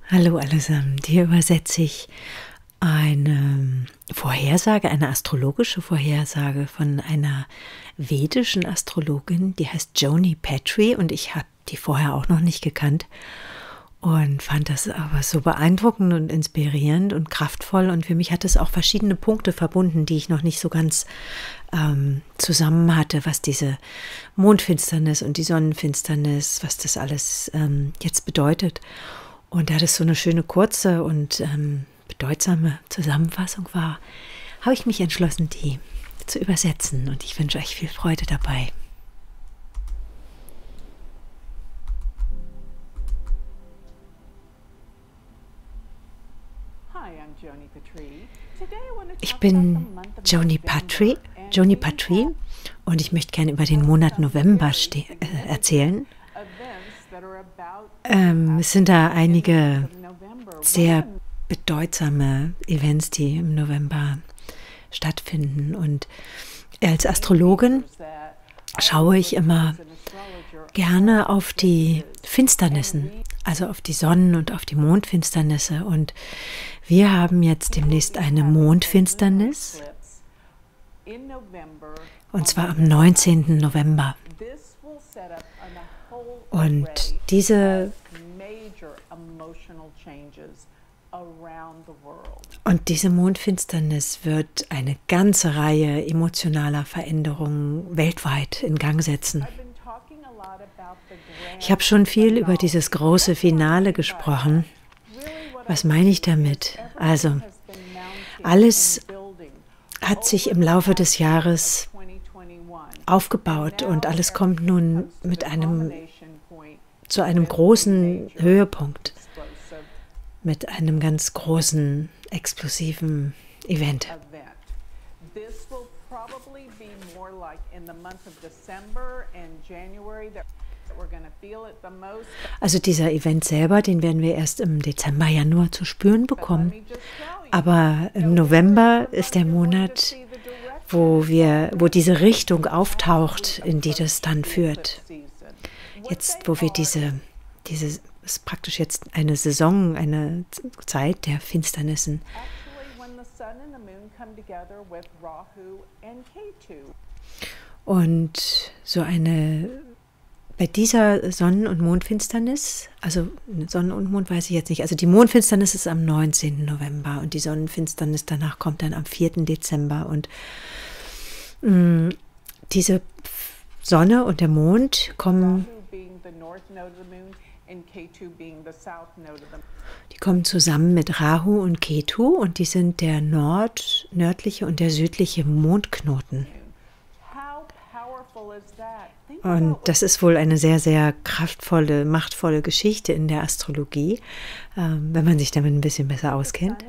Hallo allesamt, hier übersetze ich eine Vorhersage, eine astrologische Vorhersage von einer vedischen Astrologin, die heißt Joni Patry, und ich habe die vorher auch noch nicht gekannt und fand das aber so beeindruckend und inspirierend und kraftvoll, und für mich hat es auch verschiedene Punkte verbunden, die ich noch nicht so ganz zusammen hatte, was diese Mondfinsternis und die Sonnenfinsternis, was das alles jetzt bedeutet. Und da das so eine schöne, kurze und bedeutsame Zusammenfassung war, habe ich mich entschlossen, die zu übersetzen. Und ich wünsche euch viel Freude dabei. Ich bin Joni Patry, und ich möchte gerne über den Monat November erzählen. Es sind da einige sehr bedeutsame Events, die im November stattfinden. Und als Astrologin schaue ich immer gerne auf die Finsternissen, also auf die Sonnen- und auf die Mondfinsternisse. Und wir haben jetzt demnächst eine Mondfinsternis, und zwar am 19. November. Und diese Mondfinsternis wird eine ganze Reihe emotionaler Veränderungen weltweit in Gang setzen. Ich habe schon viel über dieses große Finale gesprochen. Was meine ich damit? Also, alles hat sich im Laufe des Jahres aufgebaut und alles kommt nun zu einem großen Höhepunkt, mit einem ganz großen, explosiven Event. Also dieser Event selber, den werden wir erst im Dezember, Januar zu spüren bekommen. Aber im November ist der Monat, wo diese Richtung auftaucht, in die das dann führt. Jetzt, wo wir diese ist praktisch jetzt eine Saison, eine Zeit der Finsternissen. Und bei dieser Sonnen- und Mondfinsternis, also Sonnen- und Mond weiß ich jetzt nicht, also die Mondfinsternis ist am 19. November und die Sonnenfinsternis danach kommt dann am 4. Dezember. Und diese Sonne und der Mond kommen zusammen mit Rahu und Ketu, und die sind der nördliche und der südliche Mondknoten. Und das ist wohl eine sehr, sehr kraftvolle, machtvolle Geschichte in der Astrologie, wenn man sich damit ein bisschen besser auskennt.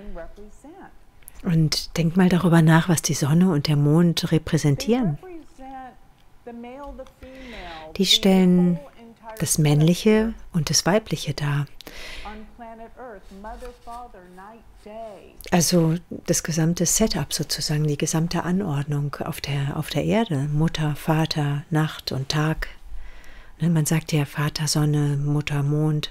Und denkt mal darüber nach, was die Sonne und der Mond repräsentieren. Die stellen das Männliche und das Weibliche dar. Also das gesamte Setup sozusagen, die gesamte Anordnung auf der Erde. Mutter, Vater, Nacht und Tag. Man sagt ja Vater, Sonne, Mutter, Mond.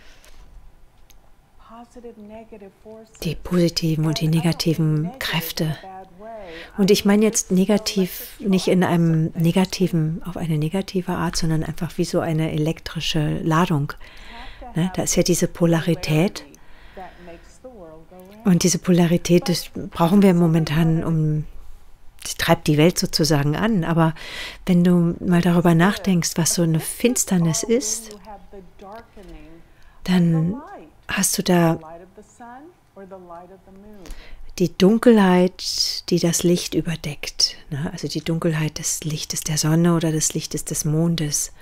Die positiven und die negativen Kräfte. Und ich meine jetzt negativ, nicht in einem negativen, auf eine negative Art, sondern einfach wie so eine elektrische Ladung. Da ist ja diese Polarität. Und diese Polarität, das brauchen wir momentan, die treibt die Welt sozusagen an. Aber wenn du mal darüber nachdenkst, was so eine Finsternis ist, dann hast du da die Dunkelheit, die das Licht überdeckt. Also die Dunkelheit des Lichtes der Sonne oder des Lichtes des Mondes.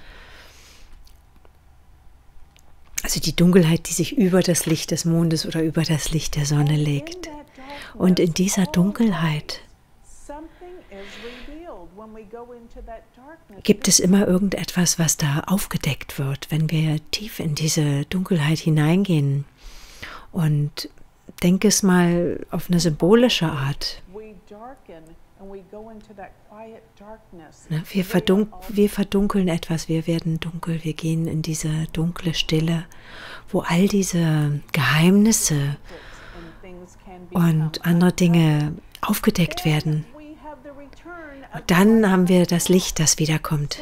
Also die Dunkelheit, die sich über das Licht des Mondes oder über das Licht der Sonne legt. Und in dieser Dunkelheit gibt es immer irgendetwas, was da aufgedeckt wird, wenn wir tief in diese Dunkelheit hineingehen. Und denk es mal auf eine symbolische Art. Ne, wir verdunkeln etwas, wir werden dunkel, wir gehen in diese dunkle Stille, wo all diese Geheimnisse und andere Dinge aufgedeckt werden. Und dann haben wir das Licht, das wiederkommt.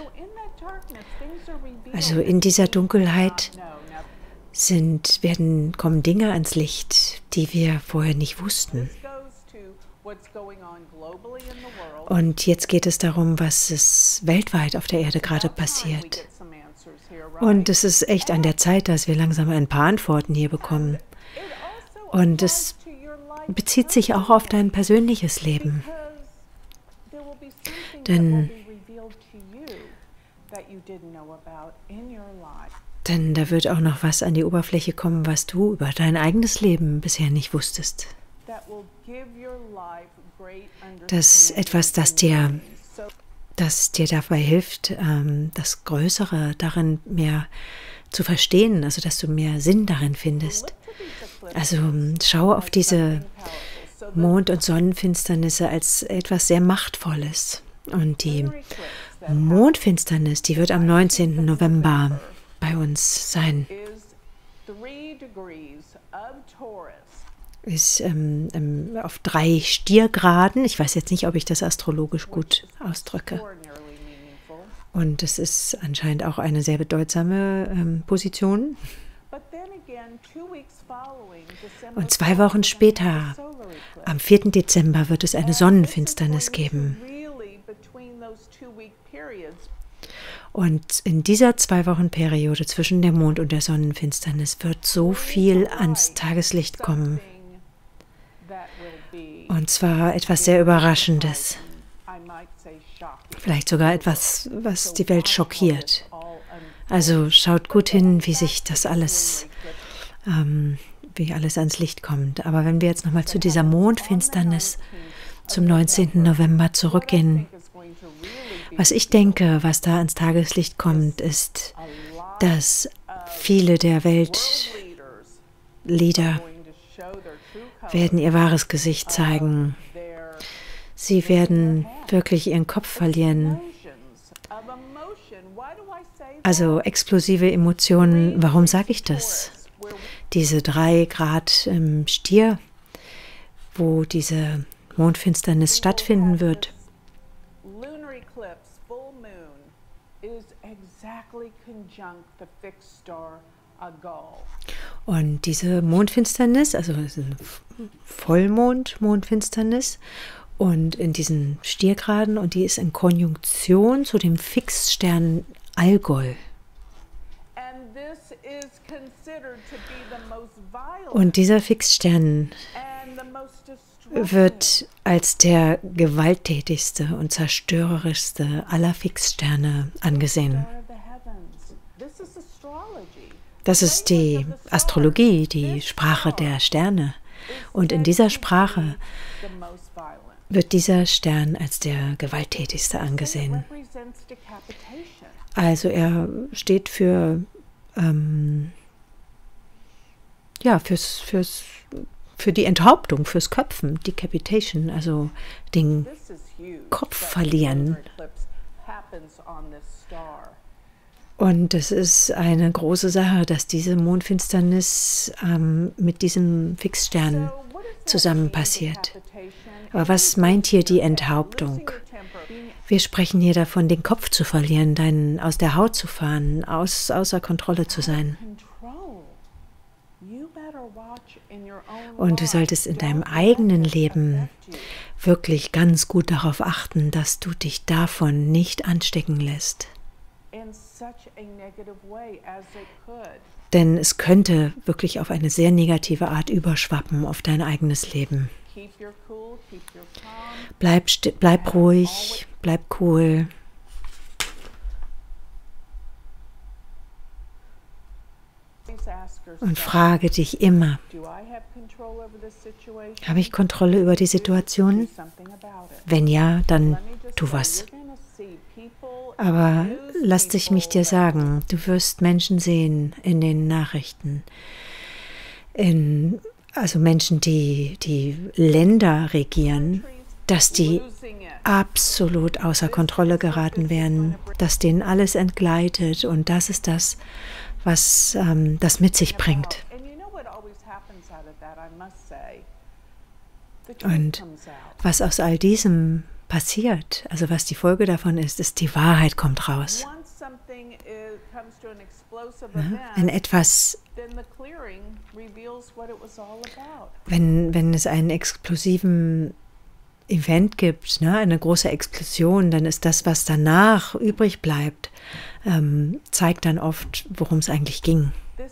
Also in dieser Dunkelheit kommen Dinge ans Licht, die wir vorher nicht wussten. Und jetzt geht es darum, was es weltweit auf der Erde gerade passiert. Und es ist echt an der Zeit, dass wir langsam ein paar Antworten hier bekommen. Und es bezieht sich auch auf dein persönliches Leben. Denn da wird auch noch was an die Oberfläche kommen, was du über dein eigenes Leben bisher nicht wusstest. Das ist etwas, das dir dabei hilft, das Größere darin mehr zu verstehen, also dass du mehr Sinn darin findest. Also schau auf diese Mond- und Sonnenfinsternisse als etwas sehr Machtvolles. Und die Mondfinsternis, die wird am 19. November bei uns sein. Ist auf 3 Stiergraden. Ich weiß jetzt nicht, ob ich das astrologisch gut ausdrücke. Und es ist anscheinend auch eine sehr bedeutsame Position. Und 2 Wochen später, am 4. Dezember, wird es eine Sonnenfinsternis geben. Und in dieser 2-Wochen-Periode zwischen der Mond- und der Sonnenfinsternis wird so viel ans Tageslicht kommen. Und zwar etwas sehr Überraschendes. Vielleicht sogar etwas, was die Welt schockiert. Also schaut gut hin, wie sich das alles, wie alles ans Licht kommt. Aber wenn wir jetzt nochmal zu dieser Mondfinsternis zum 19. November zurückgehen, was ich denke, was da ans Tageslicht kommt, ist, dass viele der Weltleader werden ihr wahres Gesicht zeigen. Sie werden wirklich ihren Kopf verlieren. Also explosive Emotionen, warum sage ich das? Diese 3 Grad im Stier, wo diese Mondfinsternis stattfinden wird. Und diese Mondfinsternis, also es ist eine Vollmond-Mondfinsternis, und in diesen Stiergraden, und die ist in Konjunktion zu dem Fixstern Algol. Und dieser Fixstern wird als der gewalttätigste und zerstörerischste aller Fixsterne angesehen. Das ist die Astrologie, die Sprache der Sterne. Und in dieser Sprache wird dieser Stern als der gewalttätigste angesehen. Also er steht für die Enthauptung, fürs Köpfen, Decapitation, also den Kopf verlieren. Und es ist eine große Sache, dass diese Mondfinsternis mit diesem Fixstern zusammen passiert. Aber was meint hier die Enthauptung? Wir sprechen hier davon, den Kopf zu verlieren, aus der Haut zu fahren, außer Kontrolle zu sein. Und du solltest in deinem eigenen Leben wirklich ganz gut darauf achten, dass du dich davon nicht anstecken lässt. Denn es könnte wirklich auf eine sehr negative Art überschwappen auf dein eigenes Leben. Bleib ruhig, bleib cool. Und frage dich immer, habe ich Kontrolle über die Situation? Wenn ja, dann tu was. Aber lass mich dir sagen, du wirst Menschen sehen in den Nachrichten, also Menschen, die Länder regieren, dass die absolut außer Kontrolle geraten werden, dass denen alles entgleitet und das ist das, was das mit sich bringt. Und was aus all diesem passiert, also was die Folge davon ist, ist, die Wahrheit kommt raus. Wenn etwas, wenn es einen explosiven Event gibt, ne, eine große Explosion, dann ist das, was danach übrig bleibt, zeigt dann oft, worum es eigentlich ging.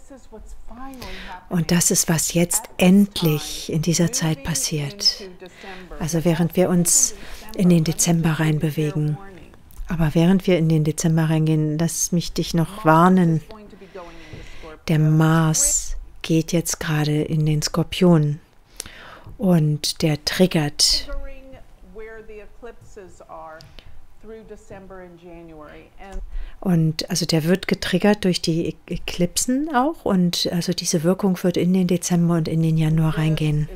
Und das ist, was jetzt endlich in dieser Zeit passiert. Also während wir uns in den Dezember reinbewegen. Aber während wir in den Dezember reingehen, lass mich dich noch warnen. Der Mars geht jetzt gerade in den Skorpion und der triggert und also der wird getriggert durch die Eklipsen auch und also diese Wirkung wird in den Dezember und in den Januar reingehen.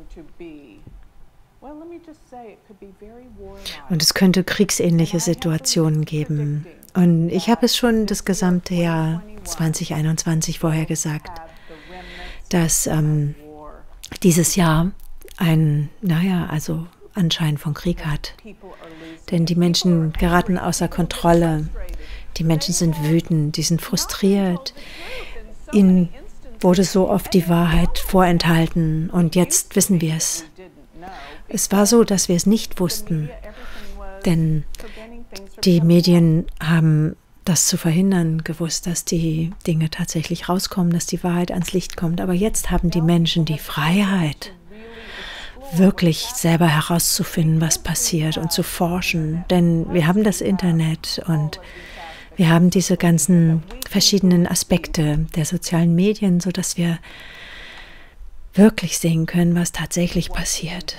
Und es könnte kriegsähnliche Situationen geben. Und ich habe es schon das gesamte Jahr 2021 vorher gesagt, dass dieses Jahr also Anschein von Krieg hat. Denn die Menschen geraten außer Kontrolle. Die Menschen sind wütend, die sind frustriert. Ihnen wurde so oft die Wahrheit vorenthalten und jetzt wissen wir es. Es war so, dass wir es nicht wussten, denn die Medien haben das zu verhindern gewusst, dass die Dinge tatsächlich rauskommen, dass die Wahrheit ans Licht kommt. Aber jetzt haben die Menschen die Freiheit, wirklich selber herauszufinden, was passiert und zu forschen. Denn wir haben das Internet und wir haben diese ganzen verschiedenen Aspekte der sozialen Medien, sodass wir wirklich sehen können, was tatsächlich passiert.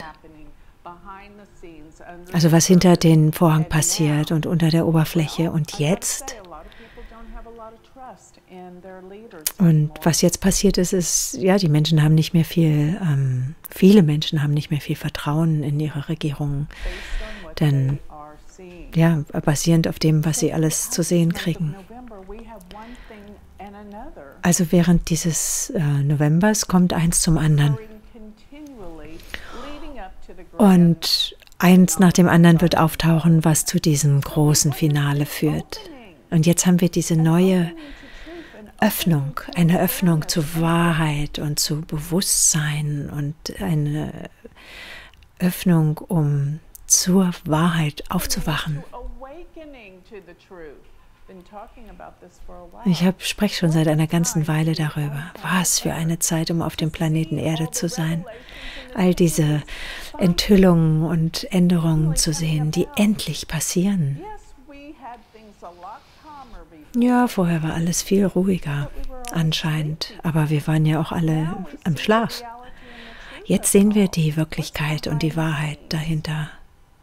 Also was hinter den Vorhang passiert und unter der Oberfläche. Und jetzt? Und was jetzt passiert ist, ja, die Menschen haben nicht mehr viele Menschen haben nicht mehr viel Vertrauen in ihre Regierungen. Denn, ja, basierend auf dem, was sie alles zu sehen kriegen. Also während dieses Novembers kommt eins zum anderen. Und eins nach dem anderen wird auftauchen, was zu diesem großen Finale führt. Und jetzt haben wir diese neue Öffnung, eine Öffnung zur Wahrheit und zu Bewusstsein und eine Öffnung, um zur Wahrheit aufzuwachen. Ich spreche schon seit einer ganzen Weile darüber. Was für eine Zeit, um auf dem Planeten Erde zu sein. All diese Enthüllungen und Änderungen zu sehen, die endlich passieren. Ja, vorher war alles viel ruhiger, anscheinend. Aber wir waren ja auch alle im Schlaf. Jetzt sehen wir die Wirklichkeit und die Wahrheit dahinter.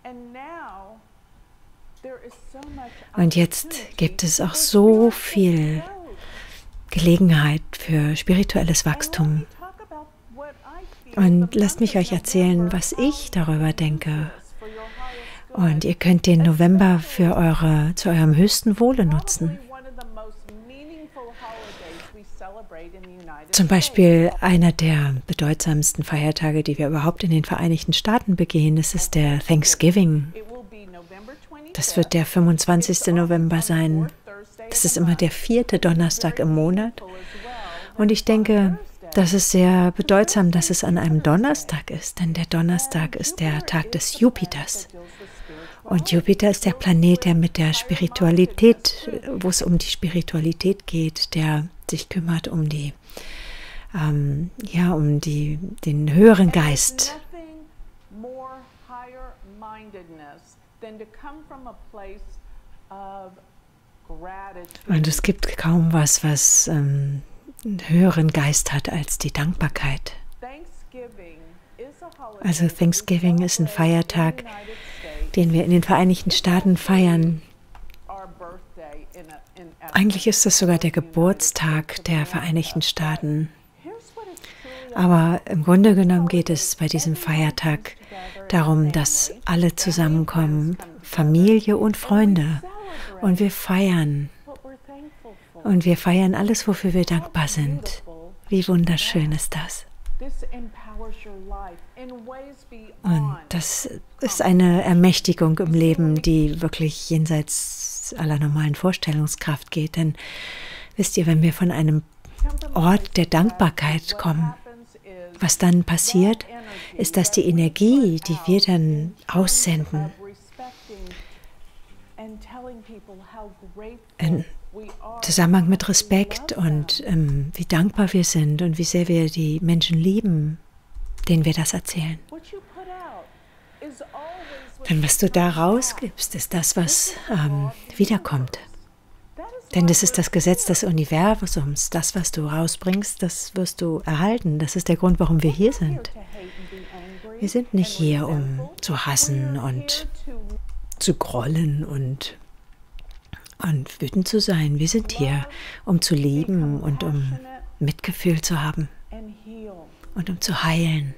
Und jetzt gibt es auch so viel Gelegenheit für spirituelles Wachstum. Und lasst mich euch erzählen, was ich darüber denke. Und ihr könnt den November zu eurem höchsten Wohle nutzen. Zum Beispiel einer der bedeutsamsten Feiertage, die wir überhaupt in den Vereinigten Staaten begehen, das ist der Thanksgiving. Das wird der 25. November sein. Das ist immer der 4. Donnerstag im Monat. Und ich denke, das ist sehr bedeutsam, dass es an einem Donnerstag ist, denn der Donnerstag ist der Tag des Jupiters. Und Jupiter ist der Planet, der mit der Spiritualität, wo es um die Spiritualität geht, der sich kümmert um den höheren Geist. Und es gibt kaum was einen höheren Geist hat als die Dankbarkeit. Also Thanksgiving ist ein Feiertag, den wir in den Vereinigten Staaten feiern. Eigentlich ist das sogar der Geburtstag der Vereinigten Staaten. Aber im Grunde genommen geht es bei diesem Feiertag darum, dass alle zusammenkommen, Familie und Freunde. Und wir feiern. Und wir feiern alles, wofür wir dankbar sind. Wie wunderschön ist das. Und das ist eine Ermächtigung im Leben, die wirklich jenseits aller normalen Vorstellungskraft geht. Denn wisst ihr, wenn wir von einem Ort der Dankbarkeit kommen, was dann passiert, ist, dass die Energie, die wir dann aussenden, in Zusammenhang mit Respekt und wie dankbar wir sind und wie sehr wir die Menschen lieben, denen wir das erzählen. Denn was du da rausgibst, ist das, was wiederkommt. Denn das ist das Gesetz des Universums. Das, was du rausbringst, das wirst du erhalten. Das ist der Grund, warum wir hier sind. Wir sind nicht hier, um zu hassen und zu grollen und wütend zu sein. Wir sind hier, um zu lieben und um Mitgefühl zu haben und um zu heilen.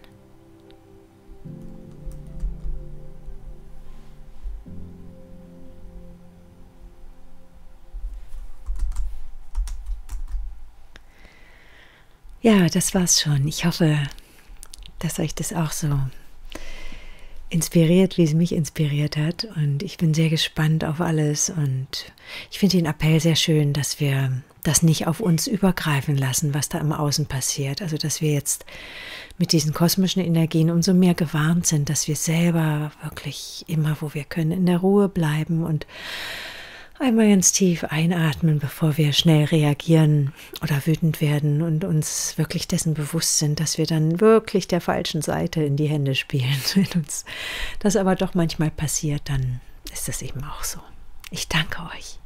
Ja, das war's schon. Ich hoffe, dass euch das auch so inspiriert, wie es mich inspiriert hat. Und ich bin sehr gespannt auf alles. Und ich finde den Appell sehr schön, dass wir das nicht auf uns übergreifen lassen, was da im Außen passiert. Also, dass wir jetzt mit diesen kosmischen Energien umso mehr gewarnt sind, dass wir selber wirklich immer, wo wir können, in der Ruhe bleiben und einmal ganz tief einatmen, bevor wir schnell reagieren oder wütend werden und uns wirklich dessen bewusst sind, dass wir dann wirklich der falschen Seite in die Hände spielen. Wenn uns das aber doch manchmal passiert, dann ist das eben auch so. Ich danke euch.